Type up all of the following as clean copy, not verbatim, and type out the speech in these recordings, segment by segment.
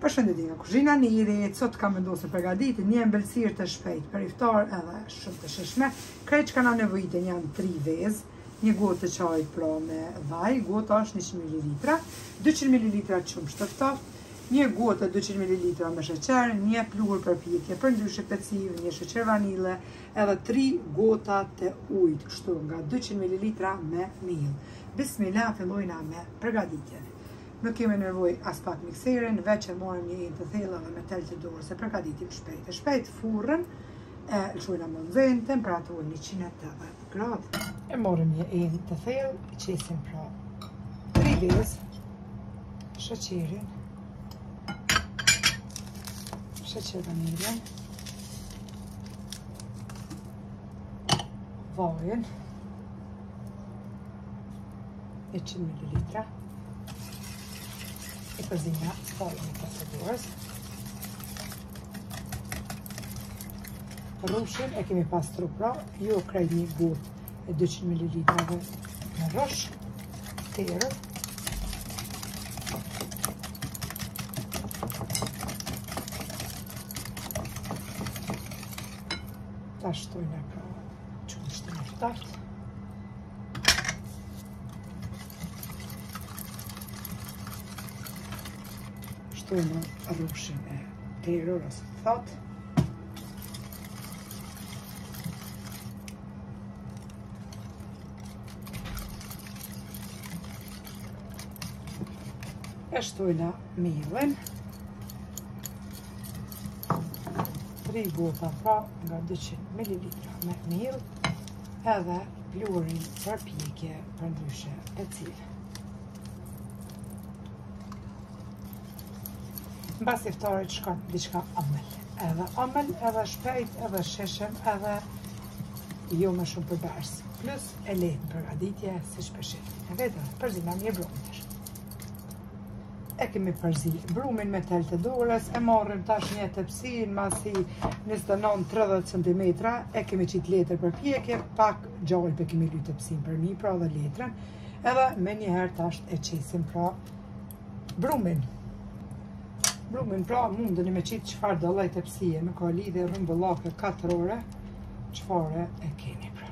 Përshëndetje nga kuzhina Niri, sot kam vendosur përgatitë një ëmbëlsirë të shpejtë për iftar edhe shumë të shijshme. Krejt që kanë nevojiten janë 3 vezë, një gotë të çajit pra me vaj, gota është 100 ml, 200 ml qumësht të ftoftë, një gotë 200 ml me sheqer, një pluhur përpjekje për ndryshe peciv, një sheqer vanile, edhe 3 gota të ujit, kështu nga 200 ml me miell. Bismillah, fillojna me përgatitjen. Nuk kemi nevoj as pak mikserin, veç e marrim një të thellë dhe me tel të dorë se përgatitim shpejt. Shpejt furrën e lëshojna më nxehtë, temperaturë 180 gradë. E marrim një enë të thellë, qesim pra 3 vezë, sheqerin, sheqer vanilje, vajin, 100 ml, e përzina falën e procedurës. Rrushin e kemi pastru pra, ju krejt një gotë e 200 ml me rrosh, terë. Ta shtojnë pra qumësht e ftartë. Shtojnë rrushin e terër ose thatë. E shtojnë miellin. 3 gota pra nga 200 ml me miell, edhe pluhurin përpjekje për ndryshe peciv. Mbas iftarit shkon diçka ëmbël. Edhe shpejt, edhe sheshëm, edhe jo më shumë përbars. Plus e lehtë përgatitje siç përshit. E vetë përzina një brumin. E kemi përzi brumin me tel të dorës, e marrim tash një tepsin masi 29-30 cm, e kemi qit letër përpjekje, pak gjallë për kemi ly tepsin për mi, pra dhe letrën, edhe me njëherë tash e qesim pra brumin. Brumin pra mundeni me qitë qëfar do lloj tepsie, me ka lidhje rrumbullake 4 ore, qëfare e keni pra.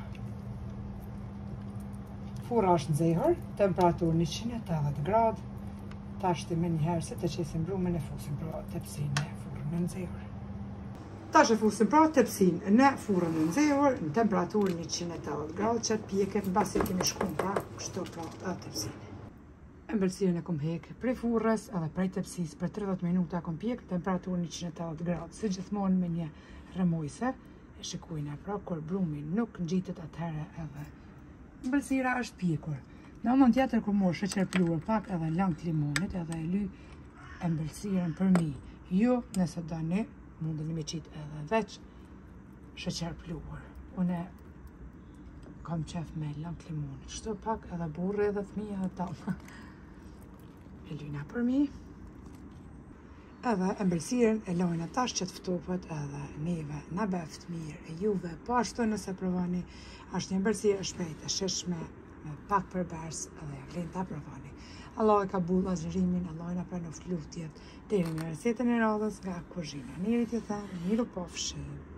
Furra është nxehur, temperaturë 180 gradë, tashti me njëherë se të qesim brumin e fusim pra tepsin në furrën e nxehur. Tash e fusim pra tepsin në furrën e nxehur, në temperaturë 180 gradë, që të pjeket në basi kemi shkum pra, kështu pra tepsin. Ëmbëlsirën e kom hekë prej furrës edhe prej tepsisë për 30 minuta kom pjek temperaturë 180 gradë, si gjithmonë me një rrëmujse. E shikojna pra kur brumi nuk ngjitet atëherë edhe ëmbëlsira është pjekur. Në anën tjetër kur mor sheqer pluhur pak edhe lang të limonit edhe e ly ëmbëlsirën për mi. Ju nëse doni mundeni me qit edhe veç sheqer pluhur. Unë kam qef me lang të limonit, çdo pak edhe burri edhe fëmija edhe tam. E lyna për mi, edhe ëmbëlsirën e lojna tash që të ftofët edhe neve na beft mirë, e juve po ashtu nëse provoni, është një ëmbëlsirë e shpejtë, e shishme, me pak përbars edhe ja vlen ta provoni. Allah e ka bull azhërimin, Allah na pranon luftjet. Deri në recetën e radhës nga kuzhina Niri, ju them, miru pofshim.